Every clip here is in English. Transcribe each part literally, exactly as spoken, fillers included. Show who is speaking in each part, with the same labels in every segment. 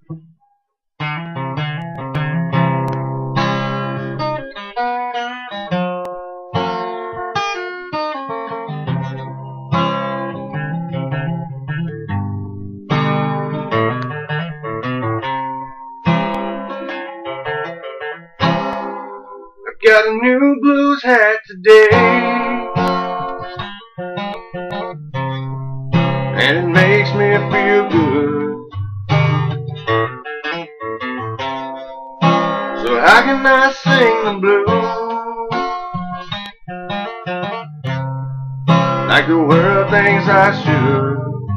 Speaker 1: Got a new blues hat today, and it makes me feel good. So how can I sing the blues like the world thinks I should?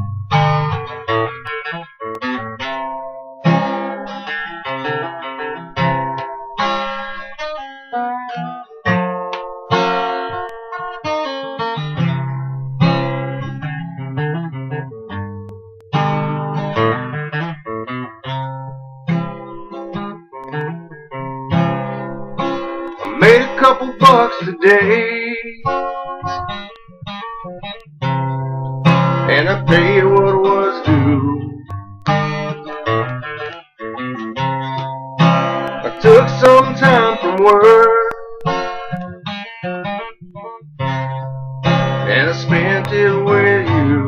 Speaker 1: Made a couple bucks today, and I paid what was due. I took some time from work, and I spent it with you.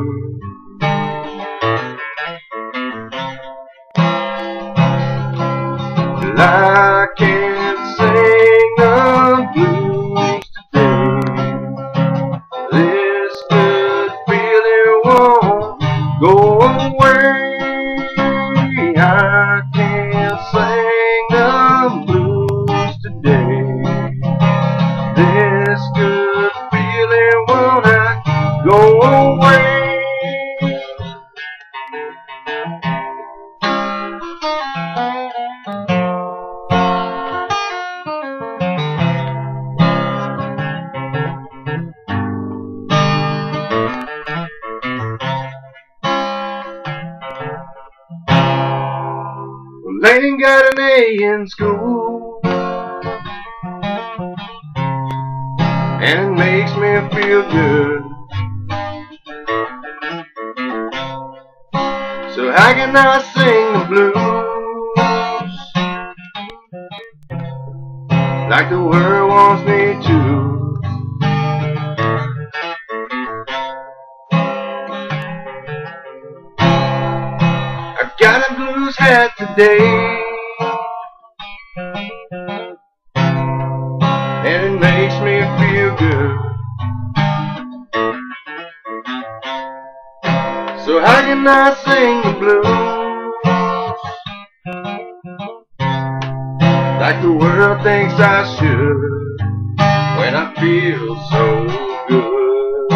Speaker 1: Well, I can't sing the blues today. This good feeling won't go away. I can't sing the blues today. This good feeling will not go away. They ain't got an A in school, and it makes me feel good. So how can I sing the blues like the world wants me to? I got a blues hat today, and it makes me feel good. So how can I sing the blues like the world thinks I should when I feel so good?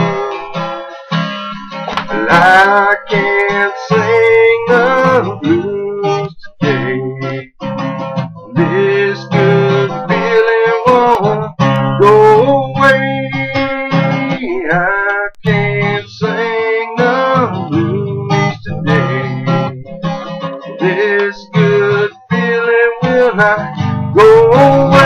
Speaker 1: Well, I can't sing the blues today. This good feeling won't go away. I can't sing the blues today. This good feeling will not go away.